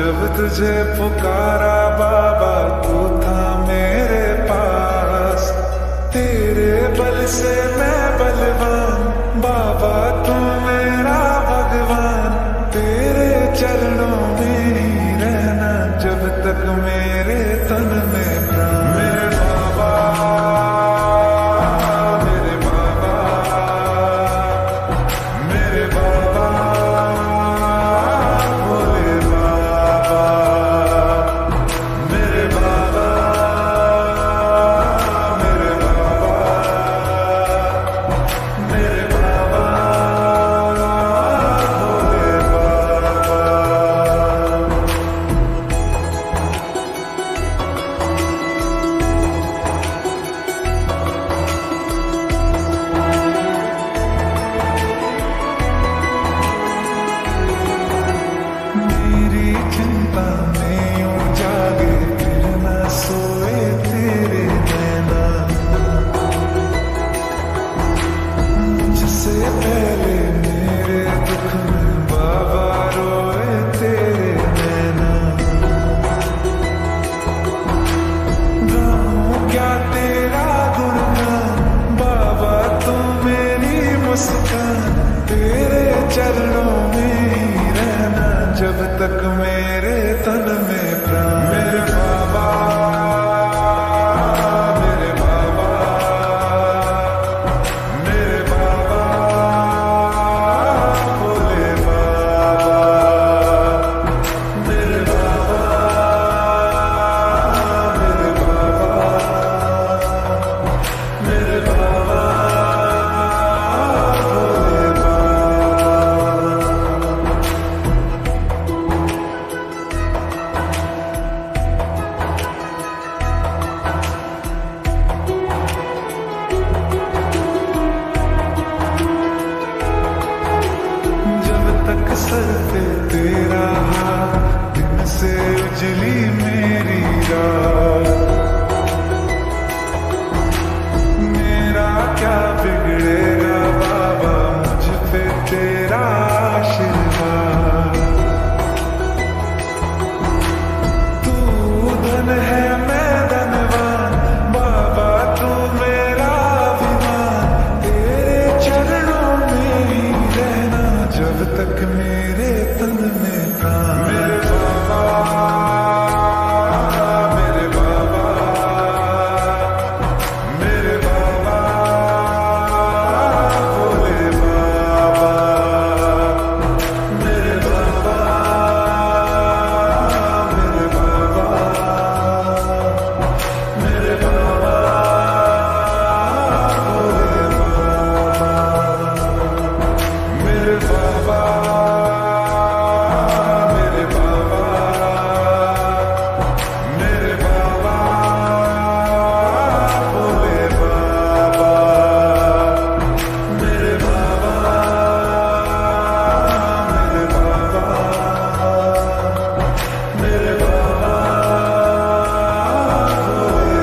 जब तुझे पुकारा बाबा तू था मेरे पास, तेरे बल से मैं बलवान, बाबा तू मेरा भगवान। तेरे चरणों में ही रहना जब तक मेरे तन में प्राण। मेरे बाबा, मेरे बाबा, मेरे बाबा, भोले बाबा, मेरे बाबा, मेरे बाबा, मेरे बाबा, भोले बाबा। मेरी चिंता में यूं जागे फिर न सोए तेरे नैना, मुझसे पहले मेरे दुख में बाबा रोए तेरे नैना। गाऊं क्या तेरा गुणगान, बाबा तू मेरी मुस्कान। तेरे चरणों में ही रहना जब तक मेरे तन में प्राण। मेरे बाबा, मेरे बाबा, मेरे बाबा, भोले बाबा, मेरे बाबा, मेरे बाबा, मेरे बाबा, भोले बाबा। जब तक सर पे तेरा हाथ, दिन से उजली मेरी रात। मेरा क्या बिगड़ेगा बाबा मुझ पे तेरा आशीर्वाद। तू धन है मैं धनवान, बाबा तू मेरा अभिमान। तेरे चरणों में ही रहना जब तक मेरे तन में प्राण। मेरे बाबा, मेरे बाबा, मेरे बाबा, भोले बाबा, मेरे बाबा, मेरे बाबा, मेरे बाबा, भोले बाबा, मेरे बाबा, मेरे बाबा, मेरे बाबा, भोले बाबा, मेरे बाबा, मेरे बाबा, मेरे बाबा, भोले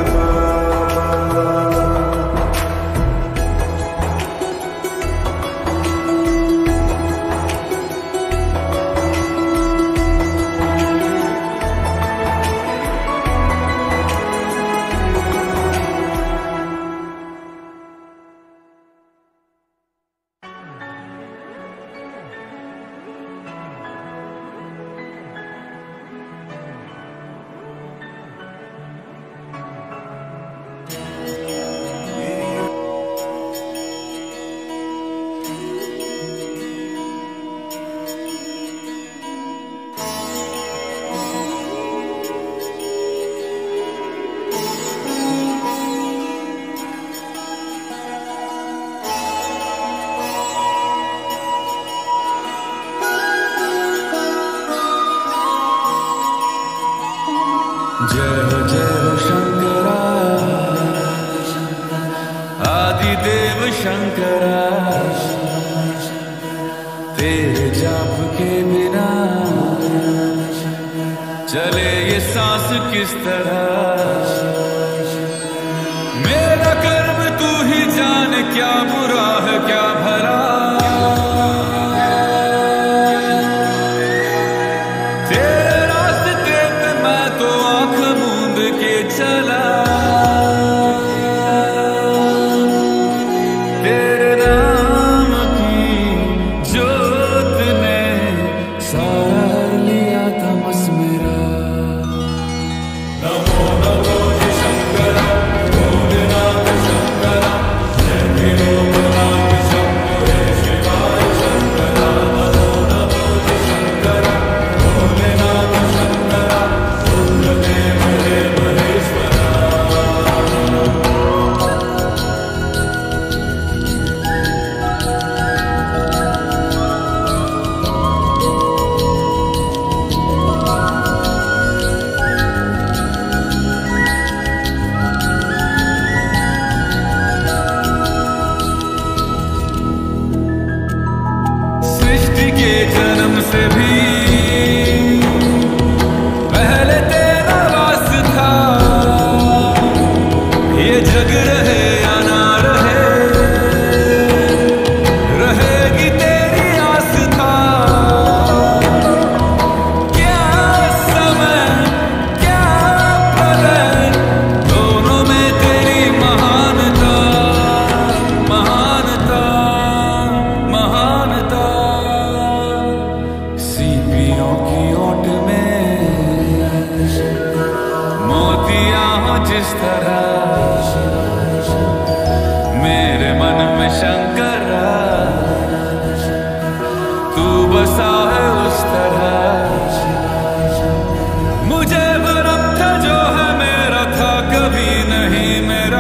जय हो शंकरा, आदिदेव शंकरा। तेरे जाप के बिना चले ये सांस किस तरह। मेरा कर्म तू ही जान, क्या बुरा है क्या भला। तेरे रास्ते के जन्म से भी पहले तेरा वास था। ये जग रहे या ना रहे, रहेगी तेरी आस्था। क्या समय क्या प्रलय, दोनों में तेरी महानता, महानता, महानता। सीपियों की ओट में मोतियां हो जिस तरह, मेरे मन में शंकर तू बसा है उस तरह। मुझे भरम था जो है मेरा था कभी नहीं मेरा।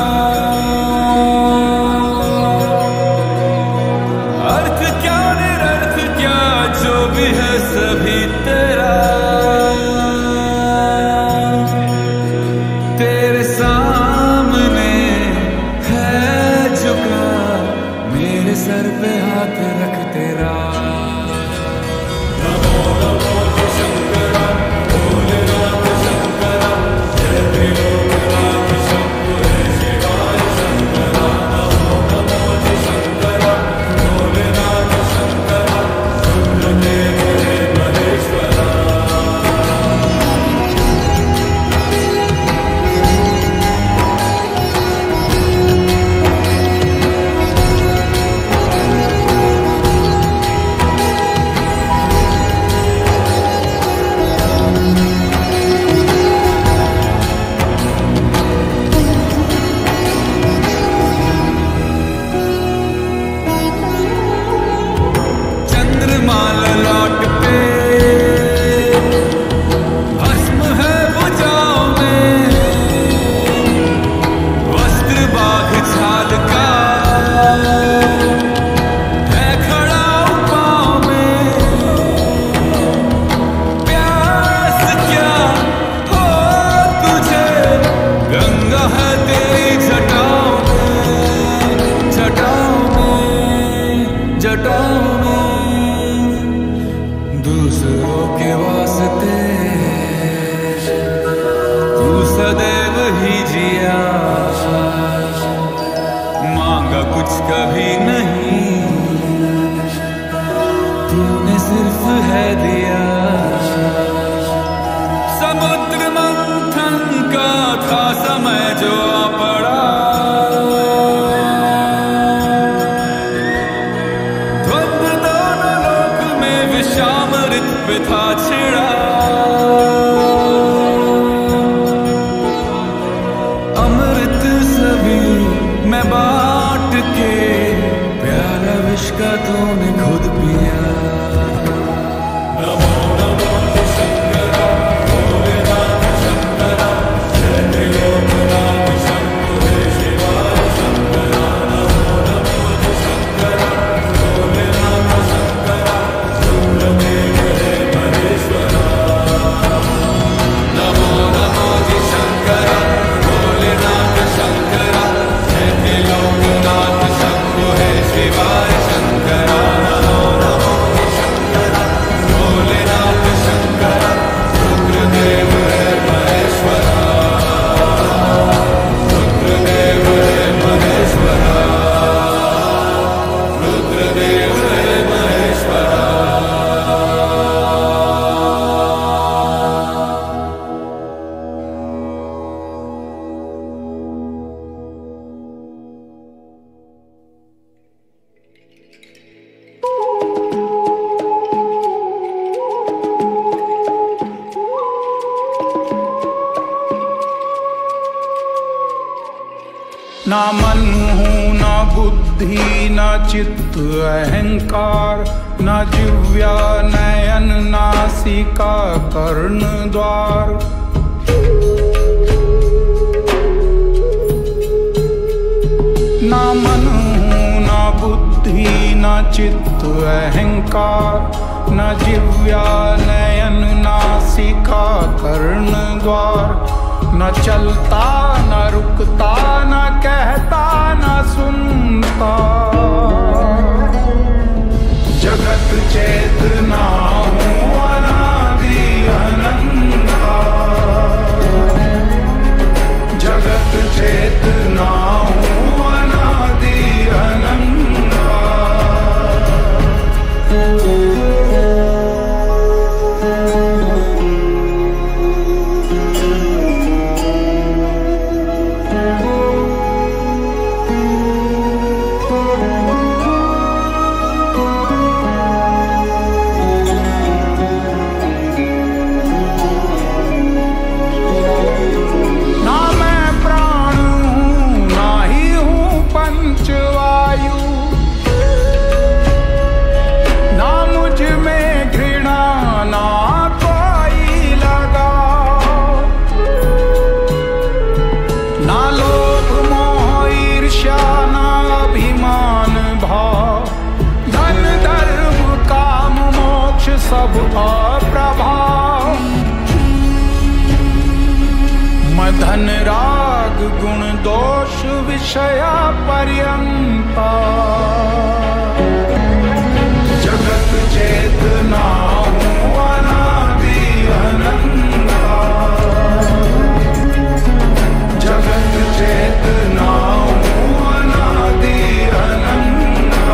अर्थ क्या निरर्थ क्या जो भी है सभी तेरा। तेरे सामने है झुका, मेरे सर पे हाथ रख तेरा। नमो नमो शंकरा, भोलेनाथ शंकरा, जय त्रिलोकनाथ शंभो हे शिवाय शंकरा। नमो नमो शंकरा, भोलेनाथ शंकरा, रुद्रदेव हे महेश्वरा। चंद्रमा ललाट पे भस्म है भुजाओं में, वस्त्र बाघ छाल का है खड़ा पाँव में। प्यास क्या हो तुझे, गंगा है तेरी जटाओं में, जटाओं में, जटाओं में। दूसरों के वास्ते तू सदैव ही जिया, मांगा कुछ कभी नहीं, तूने सिर्फ है दिया। समुद्र मंथन का था समय जो आ पड़ा, द्वंद्व दोनों लोक में विषामृत पे था छिड़ा। अमृत सभी मैं बांट के, प्याला विष का तूने खुद पिया। नमो नमो शंकरा, भोलेनाथ शंकरा, जय त्रिलोकनाथ शंभो हे शिवाय शंकरा। नमो नमो शंकरा, भोलेनाथ शंकरा, रुद्रदेव हे महेश्वरा। नमो नमो शंकरा, भोलेनाथ शंकरा, जय त्रिलोकनाथ शंभो हे शिवाय शंकरा। नमो नमो शंकरा, भोलेनाथ शंकरा, रुद्रदेव हे महेश्वरा, रुद्रदेव हे महेश्वरा, रुद्रदेव हे महेश्वरा। ना मन हूँ ना बुद्धि ना चित्त अहंकार, ना जिव्या नयन नासिका कर्ण द्वार। ना मन हूँ ना बुद्धि ना चित्त अहंकार, न जिव्या नयन नासिका कर्ण द्वार। न चलता न रुकता न कहता न सुनता, जगत चे धन राग गुण दोष विषया पर्यंता जगत चेतना हूँ अनादि अनंता जगत चेतना हूँ अनादि अनंता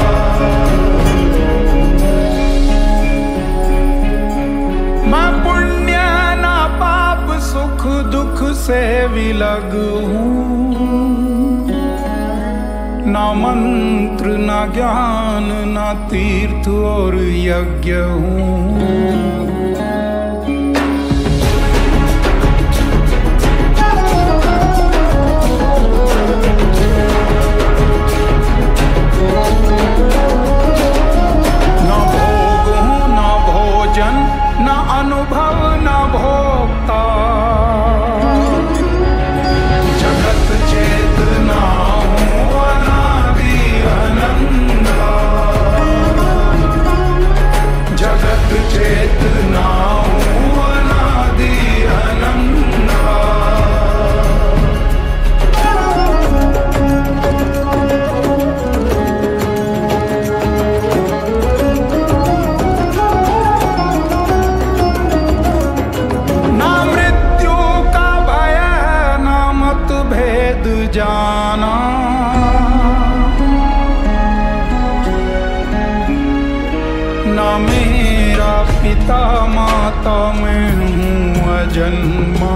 मैं पुण्य ना पाप सुख दुख से विलग हूँ ना मंत्र ना ज्ञान ना तीर्थ और यज्ञ हूँ न अनुभव न भोक्ता जगत चेतना हूँ अनादि अनंता जगत चेतना हूँ अनादि अनंता जाना ना मेरा पिता माता मैं हूँ अजन्मा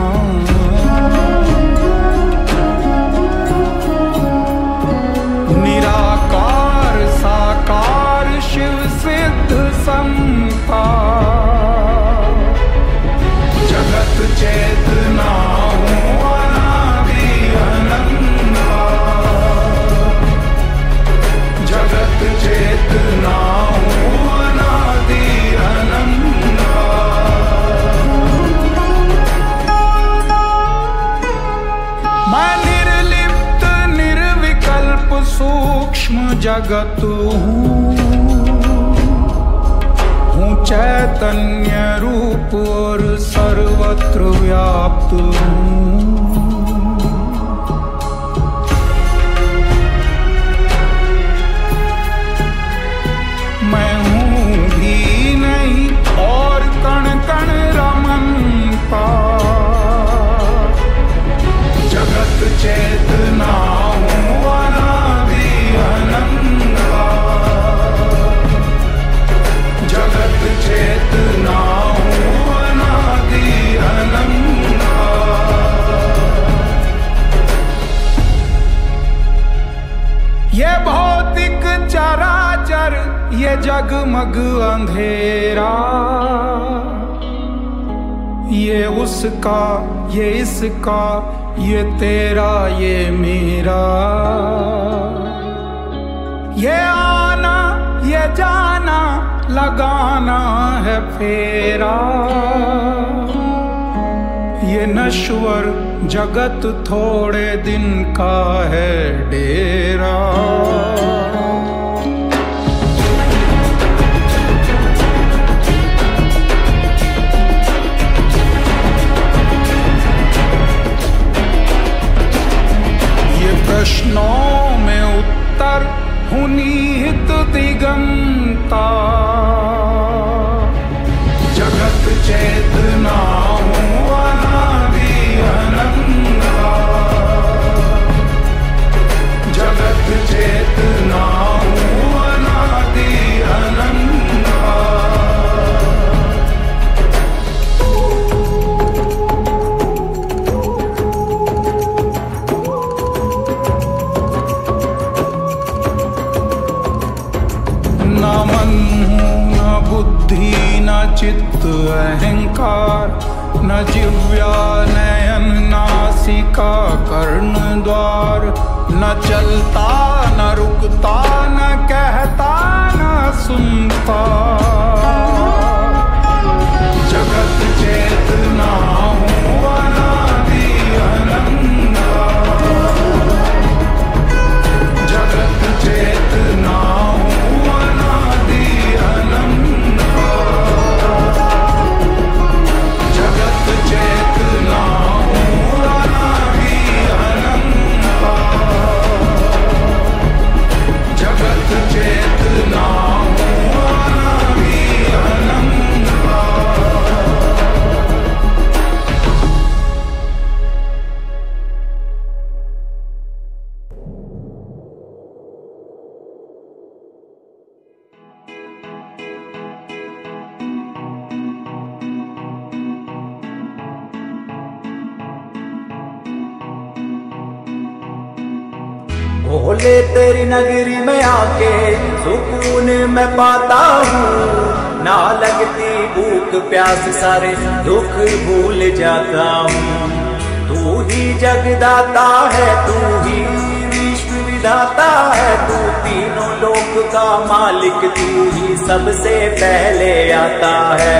निराकार साकार शिव सिद्ध संता जगत चेतना हूँ अनादि अनंता जगत चेतना हूँ अनादि अनंता मैं निर्लिप्त निर्विकल्प सूक्ष्म जगत हूँ चैतन्य रूप और सर्वत्र व्याप्त हूँ मैं हूँ भी नहीं और कण कण रमनता जगत चेतना हूँ अनादि अनंता जगत चेतना हूँ अनादि अनंता ये भौतिक चराचर ये जगमग अंधेरा ये उसका ये इसका ये तेरा ये मेरा ये आना ये जाना लगाना है फेरा ये नश्वर जगत थोड़े दिन का है डेरा प्रश्नों में उत्तर हूँ निहित दिगंता जगत चेतना हूँ अनादि अनंता जगत चेतना हूँ अनादि अनंता न मन न बुद्धि न चित्त अहंकार न जिव्या नयन नासिका कर्ण द्वार न चलता न रुकता न कहता न सुनता जगत चेतना हूँ अनादि अनंता जगत चेतना हूँ अनादि अनंता जगत चेतना हूँ भोले तेरी नगरी में आके सुकून मैं पाता हूँ, ना लगती भूख प्यास सारे दुख भूल जाता हूँ। तू ही जगदाता है, तू ही विश्व विधाता है, तू तीनों लोक का मालिक, तू ही सबसे पहले आता है।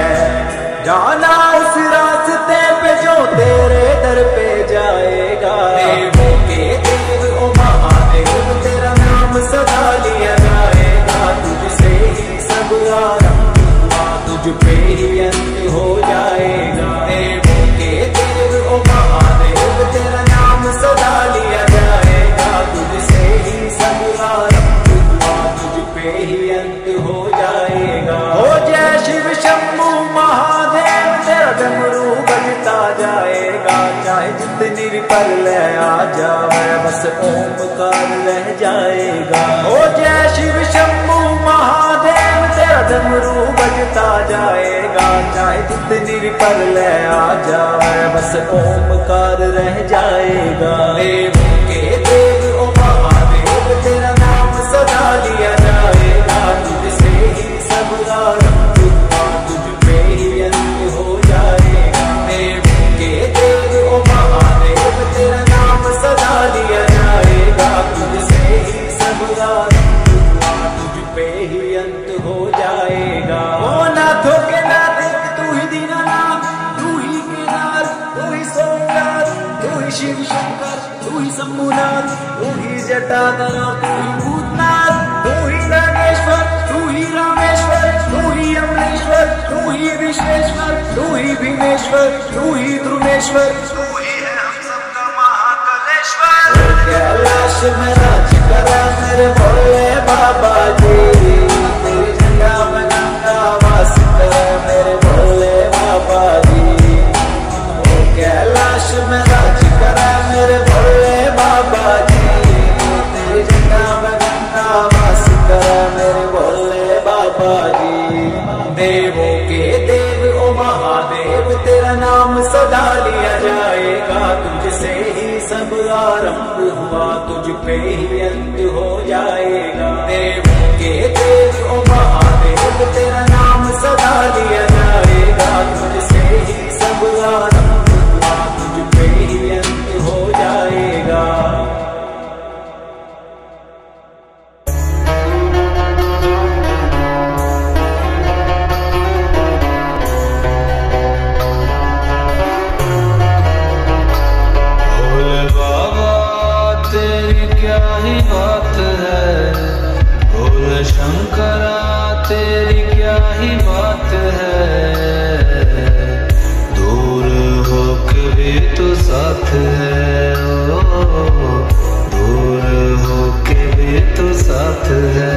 जाना उस रास्ते पे जो तेरे दर पे जाएगा, देवों के देव ओ महादेव तेरा नाम सदा लिया जाएगा। तुझसे ही सब आरंभ हुआ, तुझ पे ही अंत हो जाएगा। देवों के देव ओ महादेव तेरा नाम सदा लिया जाएगा। तुझसे ही सब आरंभ हुआ, तुझ पे ही अंत हो जाएगा। हो जय शिव शंभू महादेव तेरा डमरू बजता जाएगा। चाहे जितनी भी प्रलय आ जाए बस ओमकार रह जाएगा। हो जय शिव शंभू महादेव तेरा डमरू बजता जाएगा। चाहे जितनी भी प्रलय आ जाए बस ओमकार रह जाएगा। देवों के देव ओ महादेव तेरा नाम सदा लिया जाएगा। तुझसे ही सब आरंभ हुआ, तुझ पे ही अंत हो जाएगा। देवों के देव ओ महादेव तेरा नाम सदा लिया जाएगा। तुझसे ही सब आरंभ हुआ, तुझ पे ही अंत हो जाएगा। ओ नाथों के नाथ तू ही दीनानाथ, तू ही केदार, तू ही सोमनाथ, तू ही शिव शंकर, तू ही शंभुनाथ, तू ही जटाधर, तू ही भूतनाथ, तू ही नागेश्वर, तू ही रामेश्वर, तू ही अमरेश्वर, तू ही विश्वेश्वर, तू ही भीमेश्वर, तू ही ध्रुवेश्वर, तू ही है हम सबका महाकालेश्वर। कैलाश में राज करा मेरे भोले बाबा जी, तेरी झंडा में गंगा वास करे मेरे भोले बाबा जी। कैलाश में राज करा मेरे भोले बाबा जी, तेरी झंडा में गंगा वास करे मेरे भोले बाबा जी। देवों के देव ओ महादेव तेरा नाम सदा लिया जाएगा। तुझसे ही सब आरंभ हुआ, तुझ पे ही अंत हो जाएगा। देवों के देव ओ महादेव तेरा नाम सदा लिया जाएगा। तुझसे ही सब आरंभ हुआ, तुझ पे ही अंत हो जाएगा। भोले बाबा तेरी क्या ही बात है, भोले शंकरा तेरी क्या ही बात है। दूर हो के भी तो साथ है, ओ दूर हो के भी तो साथ है।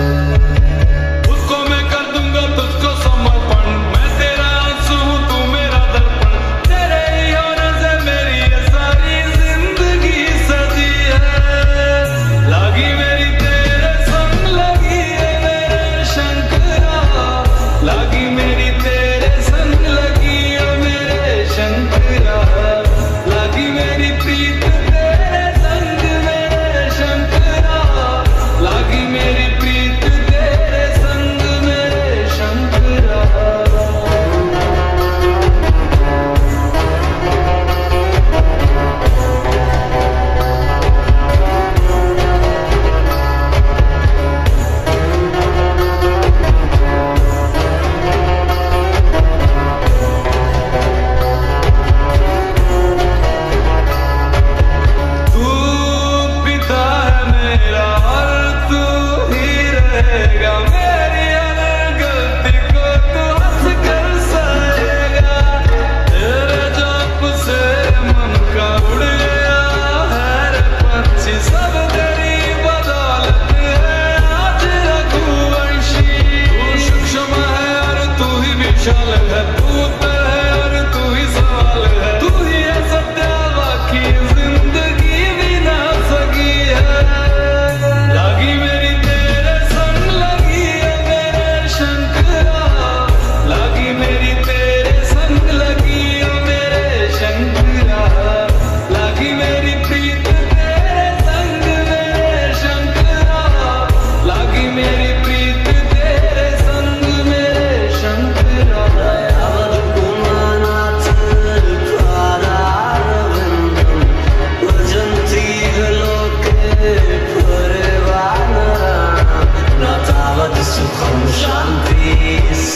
उसको मैं कर दूंगा तुझको समर्पण, मैं तेरा आंसू तू मेरा दर्पण। तेरे ही होने से मेरी ये सारी जिंदगी सजी है। लागी मेरी तेरे संग लगी है मेरे शंकरा, लागी मेरी तेरे संग लगी है मेरे शंकरा, लागी मेरी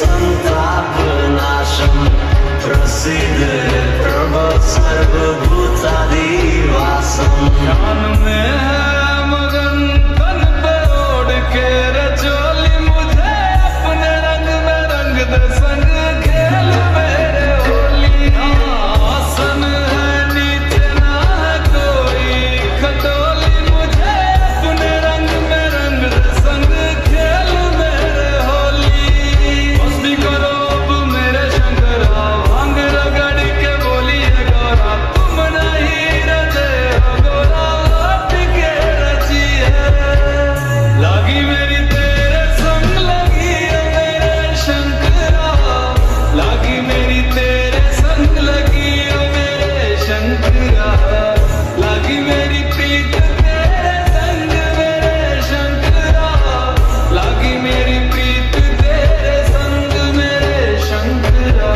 संतापनाशम प्रसिद्ध प्रभो सर्वभूतादिवासम। ध्यान में है मगन तन पे ओढ़ के रचोली मुझे अपने रंग में रंग दे संग खेल मेरे होली। आसन है नीचे ना है कोई खटोली मुझे अपने रंग में रंग दे संग खेल मेरे होली। बस भी करो अब मेरे शंकरा भांग रगड़ के बोलिए गौरा तुम नहीं रचे हो गोरा लौट के रची है। लागी मेरी तेरे संग लगी है मेरे शंकरा, लागी मेरी तेरे संग लगी है मेरे शंकरा, लागी मेरी प्रीत तेरे संग मेरे शंकरा, लागी मेरी प्रीत तेरे संग मेरे शंकरा।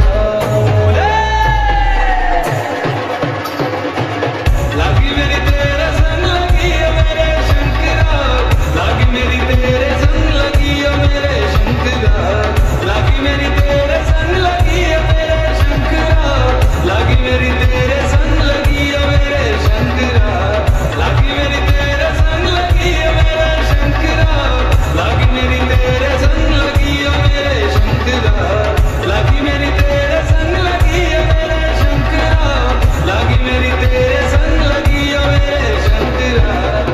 लागी मेरी तेरे संग लगी है मेरे शंकरा, लागी मेरी तेरे संग लगी है मेरे शंकरा, लागी मेरी तेरे संग लगी है मेरे शंकरा, लागी मेरी तेरे संग लगी है मेरे शंकरा, लागी मेरी तेरे संग लगी है मेरे शंकरा, लागी मेरी तेरे संग लगी है मेरे शंकरा, लागी मेरी तेरे संग लगी है मेरे शंकरा, लागी मेरी तेरे संग लगी है मेरे शंकरा।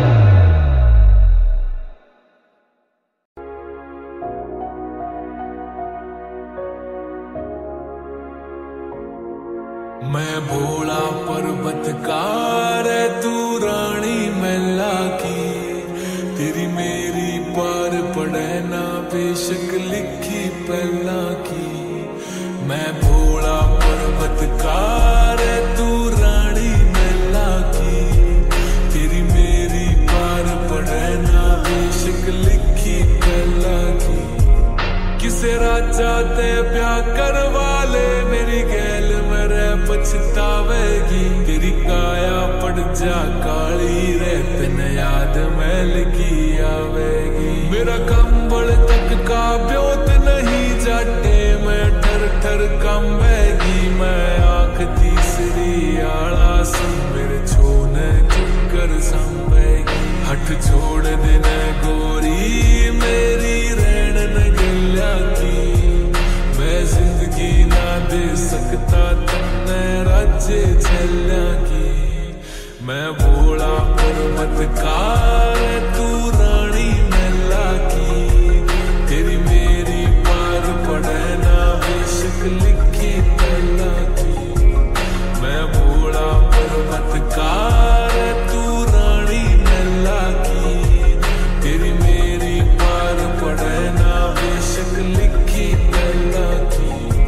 मैं भोला पर्वतकार है तू रानी मैला की, तेरी मेरी पार पड़े ना बेशक लिखी पहला की। मैं भोला पर्वतकार है तू रानी मैला की, तेरी मेरी पार पड़े ना बेशक लिखी पहला की। किसे राजा ते ब्याह करवा ले मेरी गैल मेरे पछतावेगी, तेरी काया पड़ जा काली रे तन याद मैल की आवेगी। मेरा कंबल तक का ब्योत नहीं जाटे मैं ठर ठर कंबेगी। मैं आंख तीसरी आला सुन मेरे छोने चुकर संभेगी। हट छोड़ देना गोरी मेरी रैन न गल्या की, मैं जिंदगी ना दे सकता तन्ने राज्य झल्या की। मैं भोला पर्वतकार तू रानी मैला की, तेरी मेरी पार पड़े ना बेशक लिखी पहला की। मैं भोला पर्वतकार तू रानी मैला की, तेरी मेरी पार पड़े ना बेशक लिखी पहला की।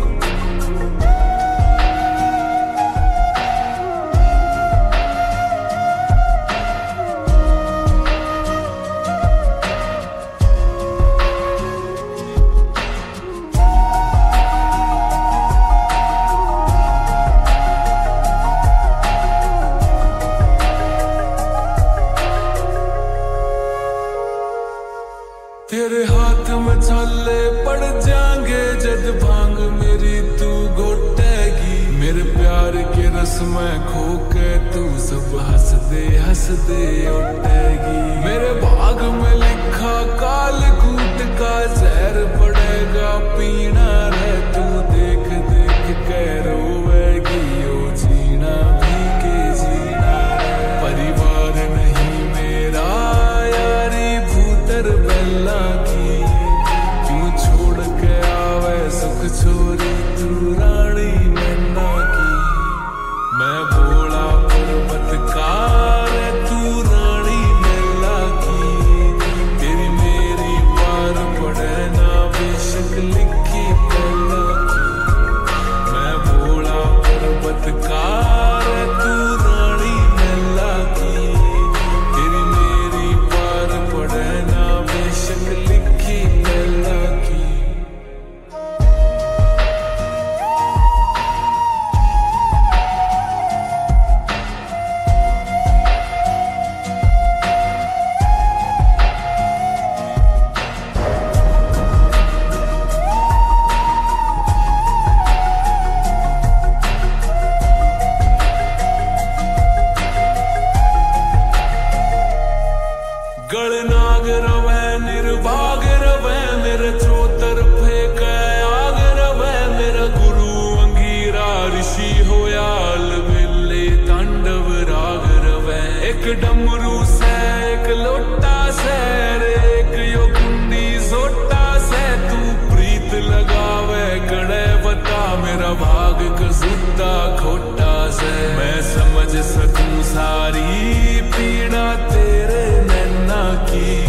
तेरे हाथ में छाले पड़ जाएंगे जद भांग मेरी तू घोटेगी। मेरे प्यार के रस में खो के तू सब हंस दे उठेगी। मेरे भाग में लिखा काल कूट का जहर पड़ेगा पीना रे तू देख देख के रोवेगी। ओ जीना भी के जीना रे, परिवार नहीं मेरा यारी भूतर बेला की। क्यों छोड़ के आवे सुख छोरी तू रानी मैना की। मैं भोला पर्वतकार तू रानी मैला की, तेरी मेरी पार पड़े ना बेशक लिखी पहला की। मैं भोला पर्वतकार तू रानी मैला की, तेरी मेरी पार पड़े ना बेशक लिखी पहला की। लगावे कड़े बता मेरा भाग कसूता खोटा से। मैं समझ सकूं सारी पीड़ा तेरे नैना की।